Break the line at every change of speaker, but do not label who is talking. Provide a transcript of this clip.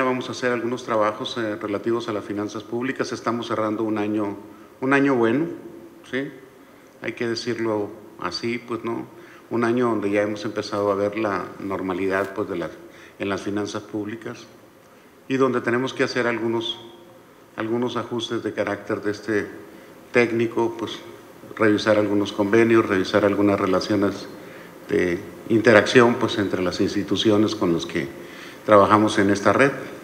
Vamos a hacer algunos trabajos relativos a las finanzas públicas. Estamos cerrando un año bueno, ¿sí? Hay que decirlo así, pues no, un año donde ya hemos empezado a ver la normalidad pues, en las finanzas públicas y donde tenemos que hacer algunos ajustes de carácter técnico, pues revisar algunos convenios, revisar algunas relaciones de interacción pues, entre las instituciones con las que trabajamos en esta red.